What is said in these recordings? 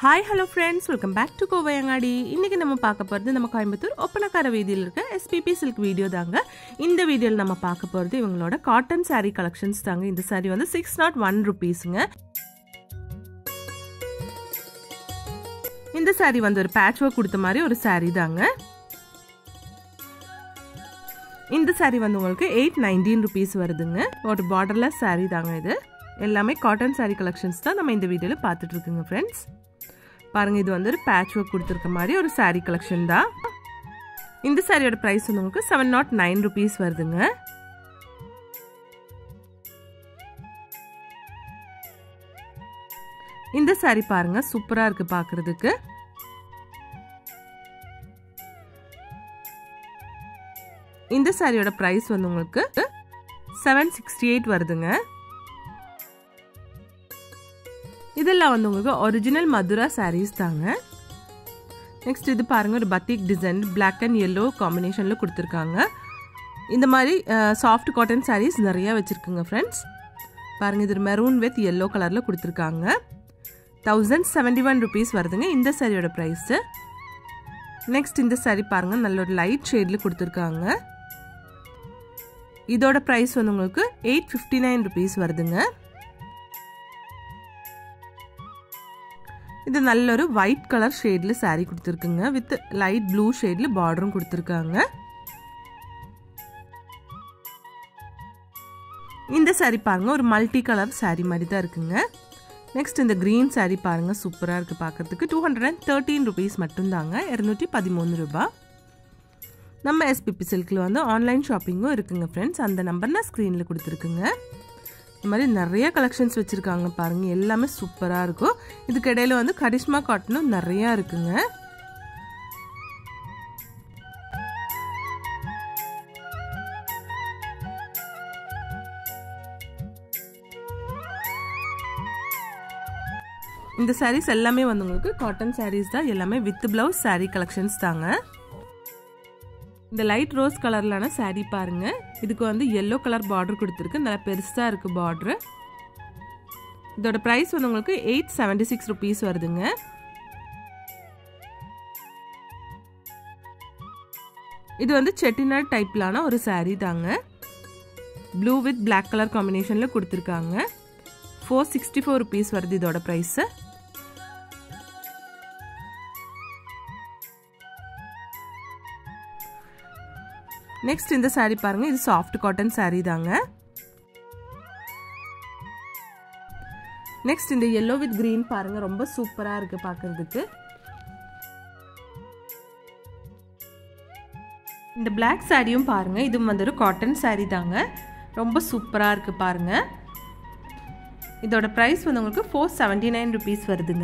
Hi hello friends, welcome back to Kovayangadi. இன்னைக்கு நம்ம பார்க்க போறது நம்ம கோயம்புத்தூர் ஒப்பனக்கார வீதியில இருக்க SPP silk வீடியோ தாங்க. இந்த வீடியோல நம்ம பார்க்க போறது இவங்களோட காட்டன் saree collections தாங்க. இந்த saree வந்து 601 rupeesங்க. இந்த saree வந்து ஒரு patch work கொடுத்த மாதிரி ஒரு saree தாங்க. இந்த saree வந்து உங்களுக்கு 819 rupees வருதுங்க. ஒரு borderless saree தாங்க இது. எல்லாமே காட்டன் saree collections தான் நம்ம இந்த வீடியோல பார்த்துட்டு இருக்கோங்க friends. பாருங்க இது வந்து ஒரு patch work கொடுத்திருக்க மாதிரி ஒரு saree collection தான். இந்த சாரியோட பிரைஸ் வந்து உங்களுக்கு 709 rupees வருதுங்க. இந்த saree பாருங்க சூப்பரா இருக்கு பார்க்கிறதுக்கு. இந்த சாரியோட பிரைஸ் வந்து உங்களுக்கு 768 வருதுங்க. இதெல்லாம் வந்து உங்களுக்கு ஒரிஜினல் மதுரா sarees தாங்க. நெக்ஸ்ட் இது பாருங்க ஒரு batik design black and yellow காம்பினேஷன்ல கொடுத்திருக்காங்க. இந்த மாதிரி சாஃப்ட் காட்டன் sarees நிறைய வச்சிருக்குங்க फ्रेंड्स. பாருங்க இது மெரூன் வித் yellow கலர்ல கொடுத்திருக்காங்க. 1071 rupees வருதுங்க இந்த சாரியோட பிரைஸ். நெக்ஸ்ட் இந்த saree பாருங்க நல்ல ஒரு லைட் ஷேட்ல கொடுத்திருக்காங்க. இதோட பிரைஸ் வந்து உங்களுக்கு 859 rupees வருதுங்க. இது நல்ல ஒரு white கலர் ஷேட்ல saree கொடுத்திருக்குங்க வித் லைட் ப்ளூ ஷேட்ல பார்டரும் கொடுத்திருக்காங்க. இந்த saree பாருங்க ஒரு மல்டி கலர் saree மாதிரி தான் இருக்குங்க. நெக்ஸ்ட் இந்த green saree பாருங்க சூப்பரா இருக்கு பார்க்கிறதுக்கு. 213 rupees மட்டும் தாங்க. 213 ரூபாய். நம்ம SPP silkல வந்து ஆன்லைன் ஷாப்பிங்கும் இருக்குங்க फ्रेंड्स. அந்த நம்பர் நான் ஸ்கிரீன்ல கொடுத்திருக்கேங்க. இந்த மாதிரி நிறைய கலெக்ஷன்ஸ் வச்சிருக்காங்க பாருங்க. எல்லாமே சூப்பரா இருக்கும். இதுக்கு இடையில வந்து கரிஷ்மா காட்டனும் நிறைய இருக்குங்க. இந்த sarees எல்லாமே வந்து உங்களுக்கு காட்டன் sarees தான். எல்லாமே வித் பிளவுஸ் saree collections தாங்க. இந்த லைட் ரோஸ் கலர்லான saree பாருங்க. இதுக்கு வந்து yellow கலர் border கொடுத்திருக்கு. நல்ல பெருசா இருக்கு border. இதோட பிரைஸ் வந்து உங்களுக்கு 876 rupees வருதுங்க. இது வந்து செட்டிநாட் டைப்லான ஒரு saree தாங்க. ப்ளூ வித் black கலர் காம்பினேஷன்ல கொடுத்திருக்காங்க. 464 rupees வருது இதோட பிரைஸ். நெக்ஸ்ட் இந்த saree பாருங்க. இது சாஃப்ட் காட்டன் saree தாங்க. நெக்ஸ்ட் இந்த yellow with green பாருங்க ரொம்ப சூப்பரா இருக்கு பார்க்கிறதுக்கு. இந்த black சாரியும் பாருங்க. இது வந்து ஒரு காட்டன் saree தாங்க. ரொம்ப சூப்பரா இருக்கு பாருங்க. இதோட பிரைஸ் வந்து உங்களுக்கு 479 rupees வருதுங்க.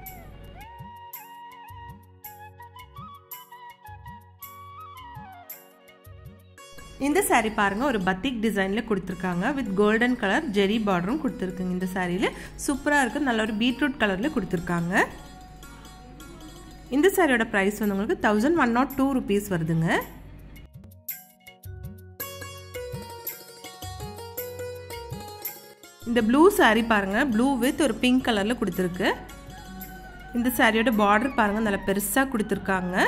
இந்த saree பாருங்க ஒரு பத்திக் டிசைன்ல கொடுத்திருக்காங்க வித் கோல்டன் கலர் ஜெரி பார்டரும் கொடுத்திருக்குங்க. இந்த சாரியில சூப்பரா இருக்கு. நல்ல ஒரு பீட்ரூட் கலர்ல கொடுத்திருக்காங்க. இந்த சாரியோட பிரைஸ் வந்து உங்களுக்கு 1102 rupees வருதுங்க. இந்த ப்ளூ saree பாருங்க ப்ளூ வித் ஒரு பிங்க் கலர்ல கொடுத்திருக்கு. இந்த சாரியோட பார்டர் பாருங்க நல்ல பெருசா கொடுத்திருக்காங்க.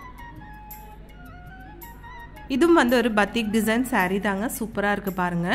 இதுவும் வந்து ஒரு பத்திக் டிசைன் saree தாங்க. சூப்பரா இருக்கு பாருங்க.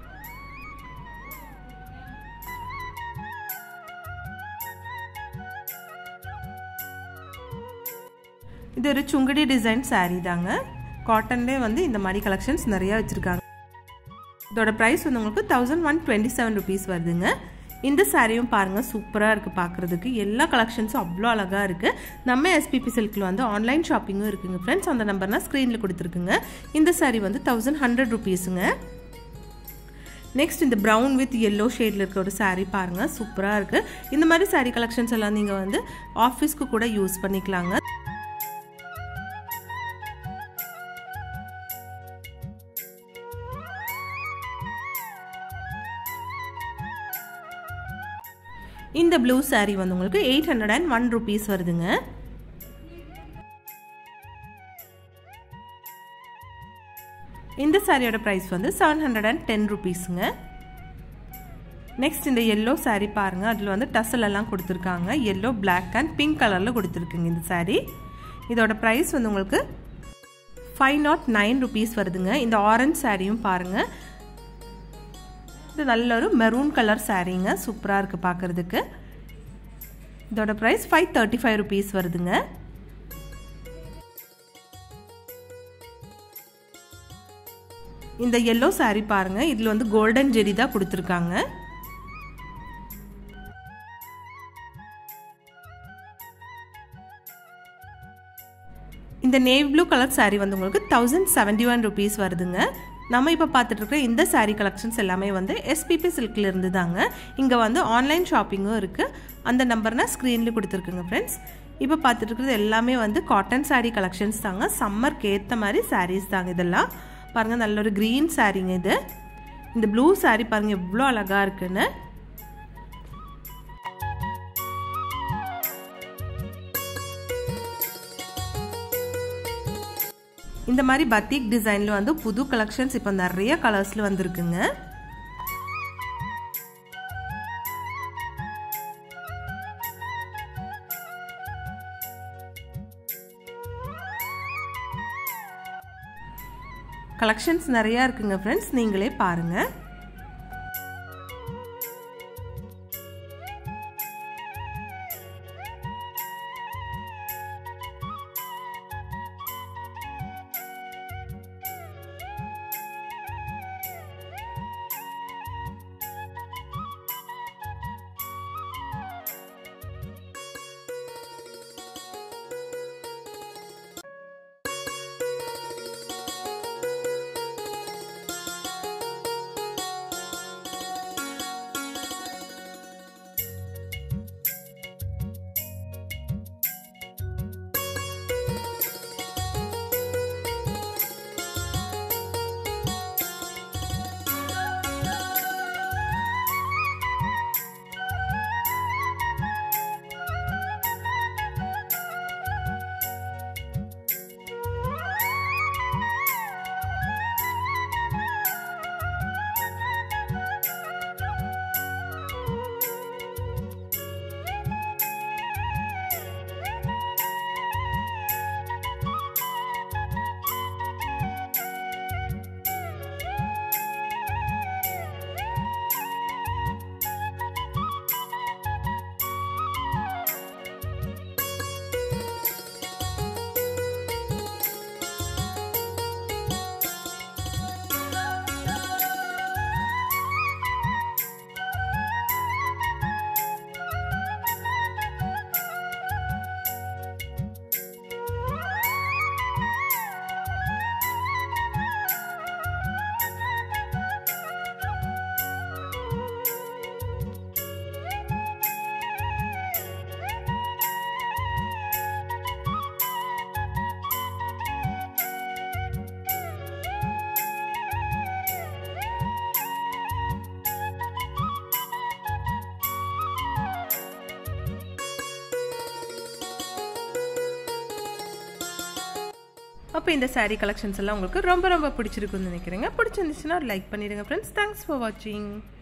இது ஒரு சுங்கடி டிசைன் saree தாங்க. காட்டன்லயே வந்து இந்த மாதிரி கலெக்ஷன்ஸ் நிறைய வச்சிருக்காங்க. இதோட பிரைஸ் வந்து உங்களுக்கு 1127 rupees வருதுங்க. இந்த சாரியும் பாருங்க சூப்பரா இருக்கு பார்க்கிறதுக்கு. எல்லா கலெக்ஷன்ஸும் அவ்வளோ அழகா இருக்கு. நம்ம SPP silkல வந்து ஆன்லைன் ஷாப்பிங்கும் இருக்குங்க फ्रेंड्स. அந்த நம்பர் நான் ஸ்கிரீன்ல கொடுத்திருக்கேங்க. இந்த saree வந்து 1100 rupeesங்க. நெக்ஸ்ட் இந்த brown with yellow ஷேட்ல இருக்க ஒரு saree பாருங்க சூப்பரா இருக்கு. இந்த மாதிரி saree கலெக்ஷன்ஸ் எல்லாம் நீங்க வந்து ஆபீஸ்க்கு கூட யூஸ் பண்ணிக்கலாங்க. இந்த ப்ளூ saree வந்து உங்களுக்கு 801 rupees வருதுங்க. இந்த சாரியோட பிரைஸ் வந்து 710 rupeesங்க. நெக்ஸ்ட் இந்த எல்லோ saree பாருங்கள், அதில் வந்து டசல் எல்லாம் கொடுத்துருக்காங்க. எல்லோ, பிளாக் அண்ட் பிங்க் கலரில் கொடுத்துருக்குங்க இந்த saree. இதோட ப்ரைஸ் வந்து உங்களுக்கு 509 rupees வருதுங்க. இந்த ஆரஞ்ச் சாரியும் பாருங்கள், இது நல்ல ஒரு மெரூன் கலர் சாரீங்க, சூப்பராக இருக்குது பார்க்குறதுக்கு. இதோட ப்ரைஸ் 535 rupees வருதுங்க. இந்த எல்லோ saree பாருங்கள், இதில் வந்து கோல்டன் ஜெரி தான் கொடுத்துருக்காங்க. இந்த நேவி ப்ளூ கலர் saree வந்து உங்களுக்கு 1071 rupees வருதுங்க. நம்ம இப்போ பார்த்துட்டு இருக்கிற இந்த saree கலெக்ஷன்ஸ் எல்லாமே வந்து SPP சில்கில் இருந்து தாங்க. இங்கே வந்து ஆன்லைன் ஷாப்பிங்கும் இருக்குது. அந்த நம்பர் நான் ஸ்க்ரீனில் கொடுத்துருக்குங்க ஃப்ரெண்ட்ஸ். இப்போ பார்த்துட்டு இருக்கிறது எல்லாமே வந்து காட்டன் saree கலெக்ஷன்ஸ் தாங்க. சம்மருக்கு ஏற்ற மாதிரி sarees தாங்க இதெல்லாம். பாருங்கள், நல்ல ஒரு க்ரீன் சாரீங்க இது. இந்த ப்ளூ saree பாருங்கள் எவ்வளோ அழகாக இருக்குன்னு. இந்த மாதிரி பத்திக் டிசைனில் வந்து புது கலெக்ஷன்ஸ் இப்போ நிறைய கலர்ஸில் வந்துருக்குங்க. கலெக்ஷன்ஸ் நிறையா இருக்குங்க ஃப்ரெண்ட்ஸ், நீங்களே பாருங்கள். அப்போ இந்த saree கலெக்ஷன்ஸ் எல்லாம் உங்களுக்கு ரொம்ப ரொம்ப பிடிச்சிருக்குன்னு நினைக்கிறேங்க. பிடிச்சிருந்துச்சுன்னா லைக் பண்ணிடுங்க ஃப்ரெண்ட்ஸ். தேங்க்ஸ் ஃபார் வாட்சிங்.